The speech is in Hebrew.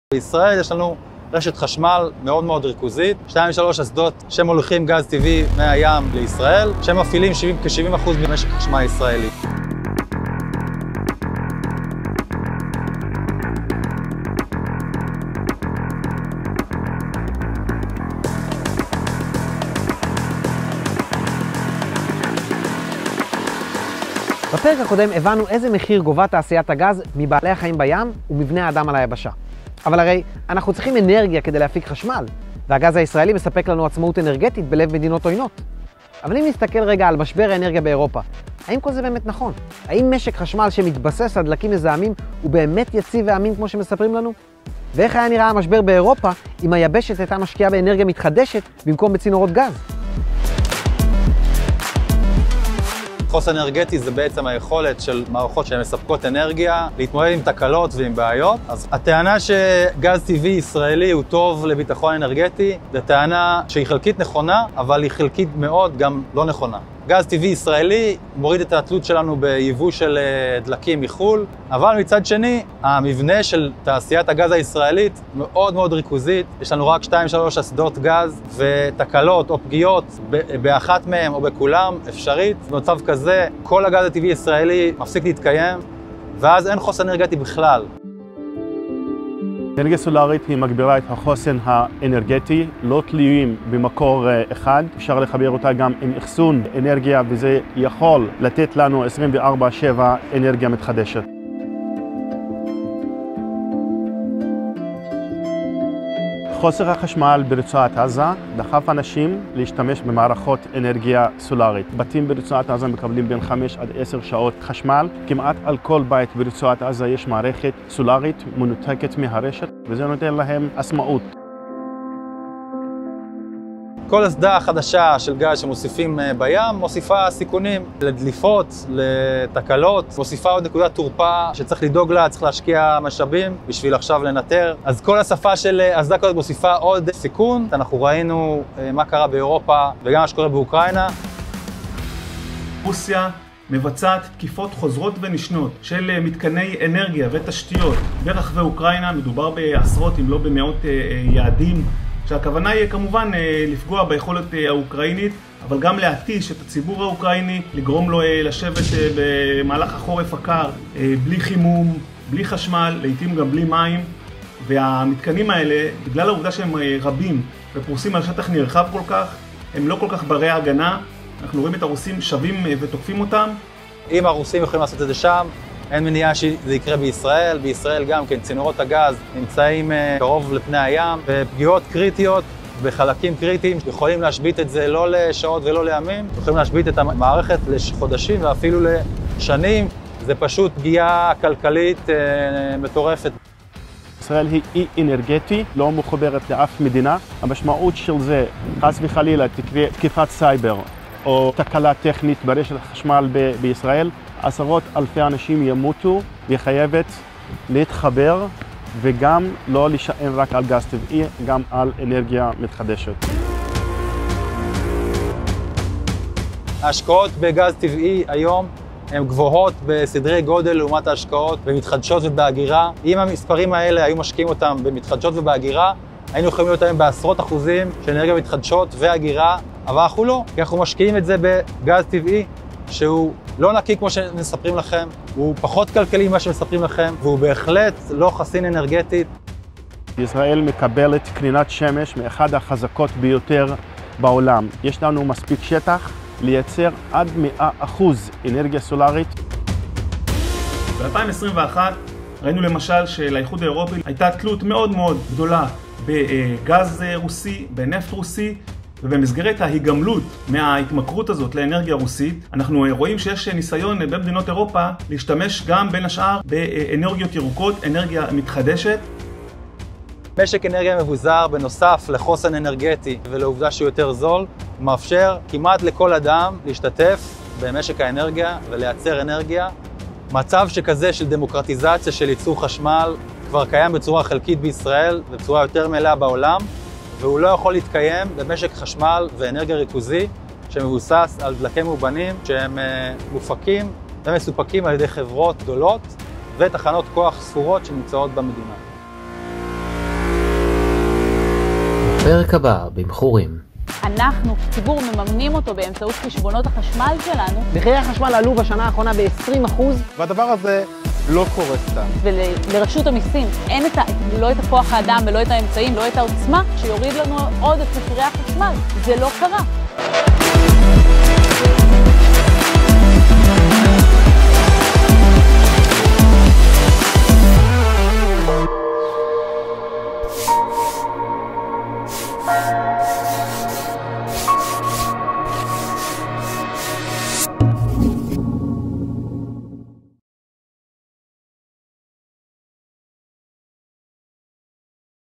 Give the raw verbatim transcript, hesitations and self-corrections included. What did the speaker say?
בישראל יש לנו רשת חשמל מאוד מאוד ריכוזית, שתיים שלוש אסדות שמוליכים גז טבעי מהים לישראל, שמפעילים כ-שבעים אחוז ממשק החשמל הישראלי. בפרק הקודם הבנו איזה מחיר גובה תעשיית הגז מבעלי החיים בים ומבני האדם על היבשה. אבל הרי אנחנו צריכים אנרגיה כדי להפיק חשמל, והגז הישראלי מספק לנו עצמאות אנרגטית בלב מדינות עוינות. אבל אם נסתכל רגע על משבר האנרגיה באירופה, האם כל זה באמת נכון? האם משק חשמל שמתבסס על דלקים מזהמים הוא באמת יציב ואמין כמו שמספרים לנו? ואיך היה נראה המשבר באירופה אם היבשת הייתה משקיעה באנרגיה מתחדשת במקום בצינורות גז? חוסן אנרגטי זה בעצם היכולת של מערכות שהן מספקות אנרגיה להתמודד עם תקלות ועם בעיות. אז הטענה שגז טבעי ישראלי הוא טוב לביטחון אנרגטי, זו טענה שהיא חלקית נכונה, אבל היא חלקית מאוד גם לא נכונה. גז טבעי ישראלי מוריד את התלות שלנו ביבוא של דלקים מחול, אבל מצד שני, המבנה של תעשיית הגז הישראלית מאוד מאוד ריכוזית. יש לנו רק שתיים שלוש אסדות גז, ותקלות או פגיעות באחת מהם או בכולם אפשרית. במצב כזה, כל הגז הטבעי הישראלי מפסיק להתקיים, ואז אין חוסן אנרגטי בכלל. אנרגיה סולארית היא מגבירה את החוסן האנרגטי, לא תלויים במקור אחד. אפשר לחבר אותה גם עם אחסון אנרגיה, וזה יכול לתת לנו עשרים וארבע שבע אנרגיה מתחדשת. חוסר החשמל ברצועת עזה דחף אנשים להשתמש במערכות אנרגיה סולארית. בתים ברצועת עזה מקבלים בין חמש עד עשר שעות חשמל. כמעט על כל בית ברצועת עזה יש מערכת סולארית מנותקת מהרשת, וזה נותן להם עצמאות. כל אסדה חדשה של גז שמוסיפים בים מוסיפה סיכונים לדליפות, לתקלות, מוסיפה עוד נקודת תורפה שצריך לדאוג לה, צריך להשקיע משאבים בשביל עכשיו לנטר. אז כל השפה של אסדה כזאת מוסיפה עוד סיכון. אנחנו ראינו מה קרה באירופה וגם מה שקורה באוקראינה. רוסיה מבצעת תקיפות חוזרות ונשנות של מתקני אנרגיה ותשתיות ברחבי אוקראינה. מדובר בעשרות אם לא במאות יעדים, שהכוונה היא כמובן לפגוע ביכולת האוקראינית, אבל גם להתיש את הציבור האוקראיני, לגרום לו לשבת במהלך החורף הקר בלי חימום, בלי חשמל, לעתים גם בלי מים. והמתקנים האלה, בגלל העובדה שהם רבים ופרוסים על שטח נרחב כל כך, הם לא כל כך ברי הגנה. אנחנו רואים את הרוסים שבים ותוקפים אותם. אם הרוסים יכולים לעשות את זה שם, אין מניעה שזה יקרה בישראל. בישראל גם כן צינורות הגז נמצאים קרוב לפני הים, ופגיעות קריטיות בחלקים קריטיים יכולים להשבית את זה לא לשעות ולא לימים, יכולים להשבית את המערכת לחודשים ואפילו לשנים. זה פשוט פגיעה כלכלית מטורפת. ישראל היא אי אנרגטי, לא מחוברת לאף מדינה. המשמעות של זה, חס וחלילה תקרה תקיפת סייבר או תקלה טכנית ברשת החשמל ב- בישראל, עשרות אלפי אנשים ימותו, והיא חייבת להתחבר וגם לא להישען רק על גז טבעי, גם על אנרגיה מתחדשת. ההשקעות בגז טבעי היום הן גבוהות בסדרי גודל לעומת ההשקעות במתחדשות ובהגירה. אם המספרים האלה היו משקיעים אותם במתחדשות ובהגירה, היינו יכולים להיות היום בעשרות אחוזים של אנרגיה מתחדשות והגירה, אבל אנחנו לא, כי אנחנו משקיעים את זה בגז טבעי, שהוא לא נקי כמו שמספרים לכם, הוא פחות כלכלי ממה שמספרים לכם, והוא בהחלט לא חסין אנרגטית. ישראל מקבלת קרינת שמש מאחד החזקות ביותר בעולם. יש לנו מספיק שטח לייצר עד מאה אחוז אנרגיה סולארית. ב-אלפיים עשרים ואחת ראינו למשל שלאיחוד האירופי הייתה תלות מאוד מאוד גדולה בגז רוסי, בנפט רוסי, ובמסגרת ההיגמלות מההתמכרות הזאת לאנרגיה רוסית, אנחנו רואים שיש ניסיון במדינות אירופה להשתמש גם בין השאר באנרגיות ירוקות, אנרגיה מתחדשת. משק אנרגיה מבוזר בנוסף לחוסן אנרגטי ולעובדה שהוא יותר זול, מאפשר כמעט לכל אדם להשתתף במשק האנרגיה ולייצר אנרגיה. מצב שכזה של דמוקרטיזציה של ייצור חשמל כבר קיים בצורה חלקית בישראל ובצורה יותר מלאה בעולם, והוא לא יכול להתקיים במשק חשמל ואנרגיה ריכוזי שמבוסס על דלקים מאובנים שהם מופקים ומסופקים על ידי חברות גדולות ותחנות כוח ספורות שנמצאות במדינה. בפרק הבא, במחורים. אנחנו, ציבור, מממנים אותו באמצעות חשבונות החשמל שלנו. מחירי החשמל עלו בשנה האחרונה ב-עשרים אחוז. והדבר הזה לא קורה סתם. ולרשות המיסים אין את ה, לא את הכוח האדם ולא את האמצעים, לא את העוצמה, שיוריד לנו עוד את מחירי החשמל. זה לא קרה. Bye.